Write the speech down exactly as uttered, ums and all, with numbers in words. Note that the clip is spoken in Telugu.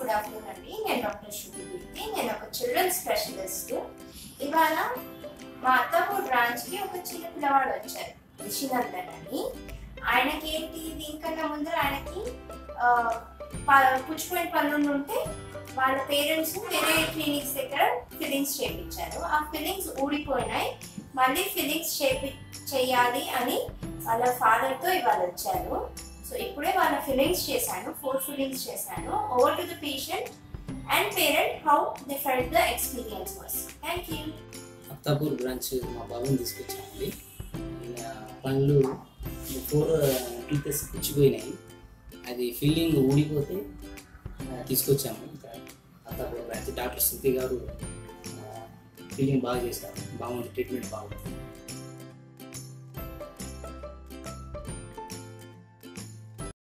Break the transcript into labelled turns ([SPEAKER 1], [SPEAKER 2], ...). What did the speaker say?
[SPEAKER 1] గుడ్ ఆఫ్టర్నూన్ అండి. నేను డాక్టర్ శుభకీర్తి. నేను ఒక చిల్డ్రన్ స్పెషలిస్ట్. ఇవాళ మా అత్తపూర్ బ్రాంచ్కి ఒక చిన్న పిల్లవాడు వచ్చారు, రిషినందన్ అని. ఆయనకి ఏంటి, దీనికన్నా ముందర ఆయనకి పుచ్చిపోయిన పనులు ఉంటే వాళ్ళ పేరెంట్స్ వేరే క్లినిక్స్ దగ్గర ఫిల్లింగ్స్ చేయించారు. ఆ ఫిల్లింగ్స్ ఊడిపోయినాయి, మళ్ళీ ఫిల్లింగ్స్ చేపి చేయాలి అని వాళ్ళ ఫాదర్తో ఇవాళ వచ్చారు. సో ఇప్పుడే వాళ్ళ ఫిల్లింగ్స్ చేశాను, ఫోర్ ఫిల్లింగ్స్ చేశాను. Over to the patient and parent how they felt the experience was. Thank you.
[SPEAKER 2] Attapur branch మా బాబుని తీసుకొచ్చామండి. పనులు ఫోర్ టీచర్స్ పుచ్చిపోయినాయి, అది ఫిల్లింగ్ ఊడిపోతే తీసుకొచ్చాము. అత్తాపూర్ బ్రాంచ్ డాక్టర్ శృతి గారు ఫిల్లింగ్ బాగా చేశారు, బాగుంది, ట్రీట్మెంట్ బాగుంది.